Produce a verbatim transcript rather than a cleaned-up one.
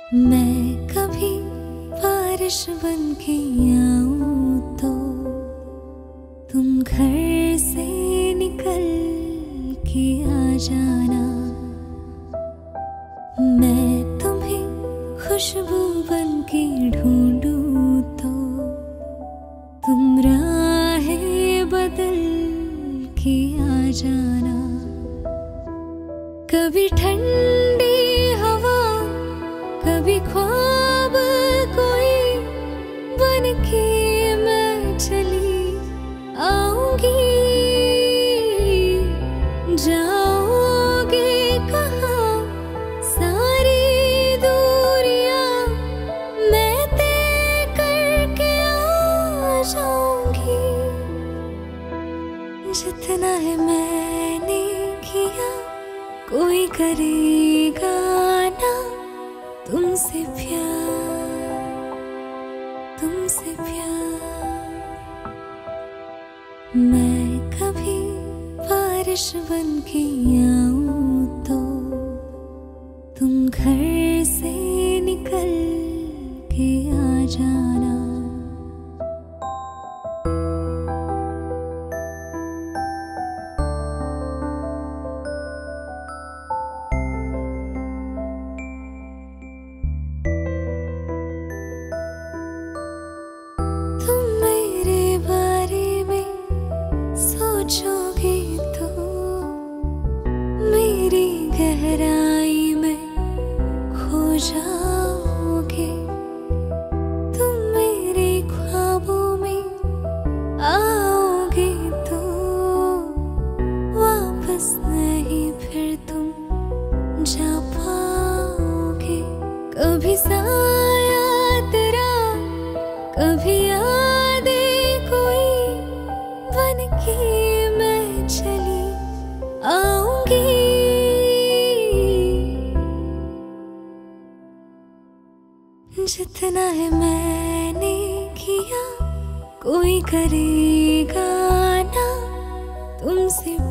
मैं कभी बारिश बन के आऊं तो तुम घर से निकल के आ जाना। मैं तुम्हें खुशबू बन के ढूंढूं तो तुम राहें बदल के आ जाना। कभी ठंडी हवा, कभी ख्वाब कोई बन के मैं चली आऊंगी। जाओगे कहाँ सारी दूरियां, मैं तय करके आ जाऊंगी। जितना है मैंने किया कोई करेगा ना तुमसे प्यार, तुमसे प्यार। मैं कभी बारिश बन के आऊं तो तुम घर से निकल के आ जाना। सोचोगे तो मेरी गहराई में खो जाओगे। तुम मेरे ख्वाबों में आओगे तो वापस नहीं फिर तुम जा पाओगे। कभी साया तेरा, कभी यादें कोई बन के मैं चली आऊंगी। जितना है मैंने किया कोई करेगा ना तुमसे